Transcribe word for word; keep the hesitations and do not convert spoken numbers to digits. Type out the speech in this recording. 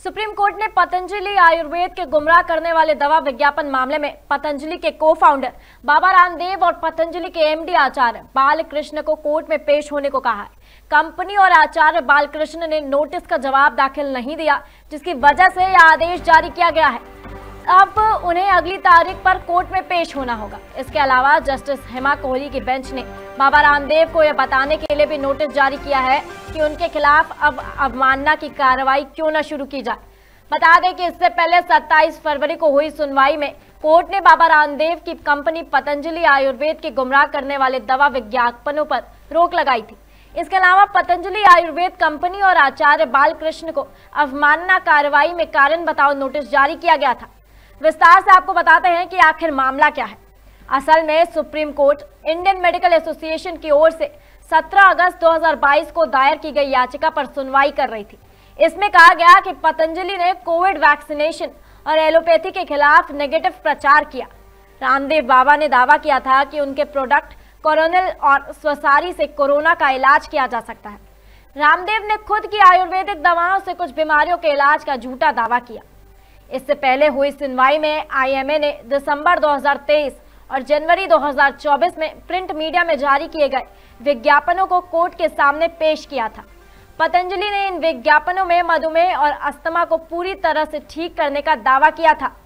Supreme court ने पतंजलि आयुर्वेद के गुमराह करने वाले दवा विज्ञापन मामले में पतंजलि के को फाउंडर बाबा रामदेव और पतंजलि के एमडी आचार्य बालकृष्ण को कोर्ट में पेश होने को कहा है। कंपनी और आचार्य बालकृष्ण ने नोटिस का जवाब दाखिल नहीं दिया, जिसकी वजह से यह आदेश जारी किया गया है। अब उन्हें अगली तारीख पर कोर्ट में पेश होना होगा। इसके अलावा जस्टिस हेमा कोहली की बेंच ने बाबा रामदेव को यह बताने के लिए भी नोटिस जारी किया है कि उनके खिलाफ अब अवमानना की कार्रवाई क्यों न शुरू की जाए। बता दें कि इससे पहले सत्ताईस फरवरी को हुई सुनवाई में कोर्ट ने बाबा रामदेव की कंपनी पतंजलि आयुर्वेद के गुमराह करने वाले दवा विज्ञापनों पर रोक लगाई थी। इसके अलावा पतंजलि आयुर्वेद कंपनी और आचार्य बालकृष्ण को अवमानना कार्रवाई में कारण बताओ नोटिस जारी किया गया था। विस्तार से आपको बताते हैं कि आखिर मामला क्या है। असल में supreme court Indian medical association की ओर से सत्रह अगस्त दो हज़ार बाईस को दायर की गई याचिका पर सुनवाई कर रही थी। इसमें कहा गया कि पतंजलि ने कोविड वैक्सीनेशन और एलोपैथी के खिलाफ नेगेटिव प्रचार किया। रामदेव बाबा ने दावा किया था कि उनके प्रोडक्ट कोरोनिल और स्वसारी से कोरोना का इलाज किया जा सकता है। रामदेव ने खुद की आयुर्वेदिक दवाओं से कुछ बीमारियों के इलाज का झूठा दावा किया। इससे पहले हुई सुनवाई में आईएमए ने दिसंबर दो हज़ार तेईस और जनवरी दो हज़ार चौबीस में प्रिंट मीडिया में जारी किए गए विज्ञापनों को कोर्ट के सामने पेश किया था। पतंजलि ने इन विज्ञापनों में मधुमेह और अस्थमा को पूरी तरह से ठीक करने का दावा किया था।